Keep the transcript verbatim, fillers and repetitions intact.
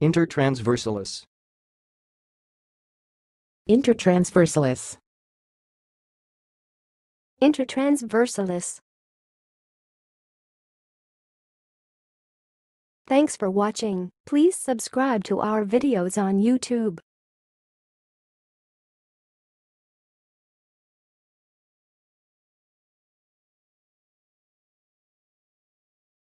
intertransversalis, intertransversalis, intertransversalis. Thanks for watching. Please subscribe to our videos on YouTube.